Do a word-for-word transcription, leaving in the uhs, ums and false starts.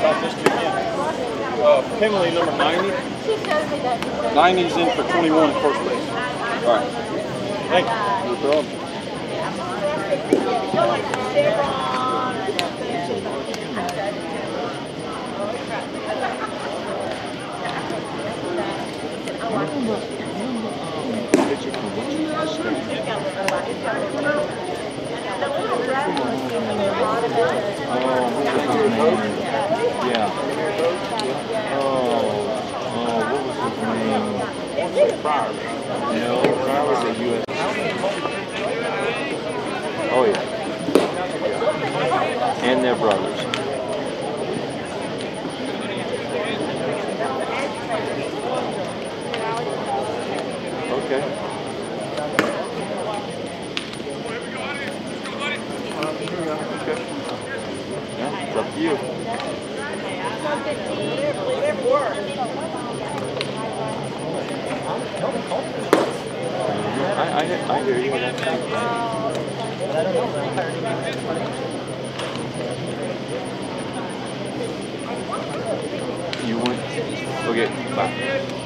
about this weekend. Uh, penalty number ninety. ninety's in for twenty-one at first base. All right. Thank you. No problem. Yeah. Oh, oh, what was his name? No, Pryor was at U S. Oh yeah. And their brothers. Okay. Okay. Yeah, it's up to you. I, I, I hear you. You went. Okay, bye.